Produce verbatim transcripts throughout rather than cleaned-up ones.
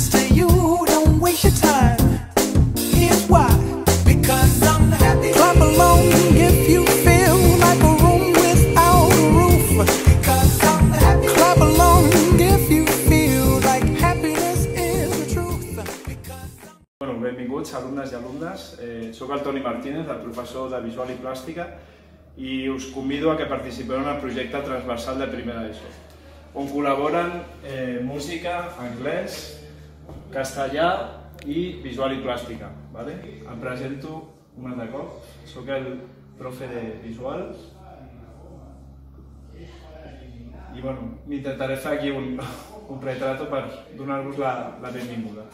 this to you, don't waste your time. Here's why. Because I'm happy. Clap along if you feel like a room without a roof. Because I'm happy. Clap along if you feel like happiness is the truth. Because I'm... Bueno, benvinguts, alumnes i alumnes. Eh, soc el Toni Martínez, el professor de Visual i Plàstica, i us convido a que participeu en el projecte transversal de primera d'ESO, on col·laboren eh, música, anglès, castellà i visual i plàstica. Vale? Em presento un altre cop, soc el profe de visual i bueno, m'intentaré fer aquí un, un retrato per donar-vos la, la benvinguda.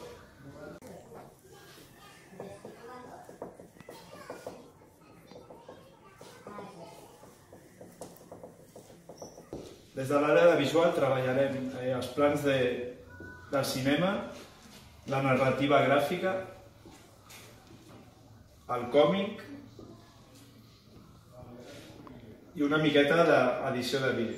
Des de l'àrea de visual treballarem eh, els plans de, del cinema, la narrativa gràfica, el còmic i una miqueta d'edició de vídeo.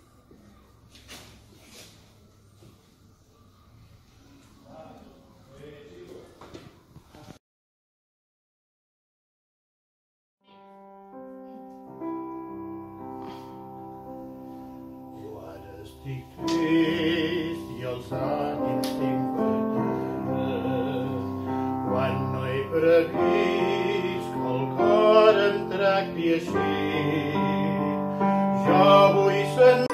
Estic trist i els ànims tinc perdut quan no he previst que el cor em tracti així. Jo vull sentir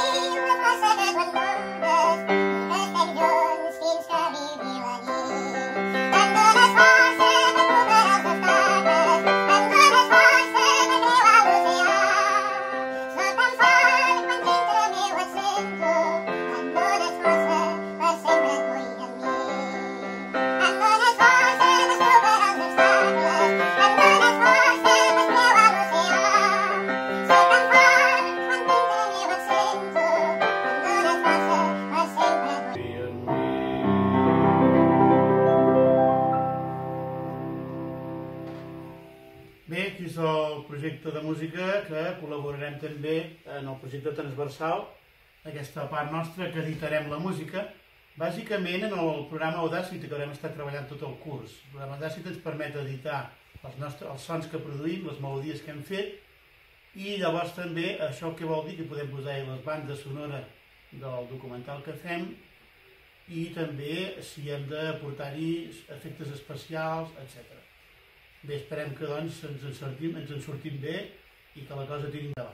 Bé, aquí és el projecte de música que col·laborarem també en el projecte transversal, aquesta part nostra que editarem la música, bàsicament en el programa Audacity que haurem estat treballant tot el curs. El programa Audacity ens permet editar els, nostres, els sons que produïm, les melodies que hem fet, i llavors també això què vol dir que podem posar les bandes sonores del documental que fem i també si hem de portar-hi efectes especials, etcètera. Bé, esperem que doncs ens en sortim, ens en sortim bé i que la cosa tiri endavant.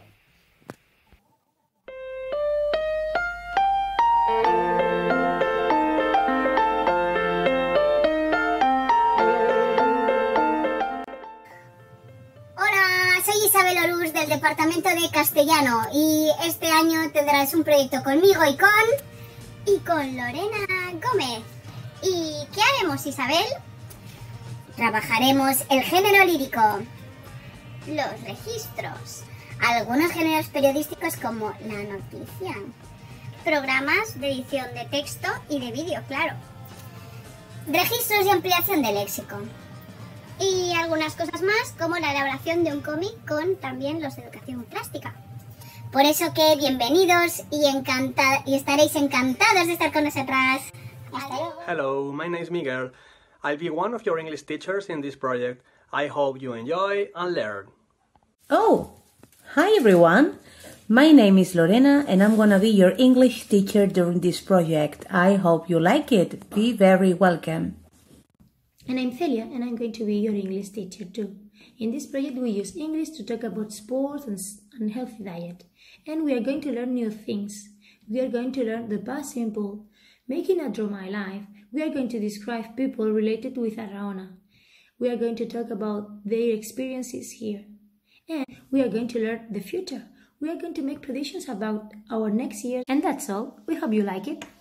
Hola, soy Isabel Orús del Departamento de Castellano y este año tendrás un proyecto conmigo y con... y con Lorena Gómez. ¿Y qué haremos, Isabel? Trabajaremos el género lírico, los registros, algunos géneros periodísticos como la noticia, programas de edición de texto y de vídeo, claro, registros y ampliación de léxico y algunas cosas más como la elaboración de un cómic con también los de educación plástica. Por eso que bienvenidos y, encanta- y estaréis encantados de estar con nosotras. Hasta luego. Hello, my name is Miguel. I'll be one of your English teachers in this project. I hope you enjoy and learn. Oh, hi everyone. My name is Lorena and I'm gonna be your English teacher during this project. I hope you like it. Be very welcome. And I'm Celia and I'm going to be your English teacher too. In this project we use English to talk about sports and, and healthy diet. And we are going to learn new things. We are going to learn the past simple, making a draw my life. We are going to describe people related with Arjona. We are going to talk about their experiences here. And we are going to learn the future. We are going to make predictions about our next year. And that's all. We hope you like it.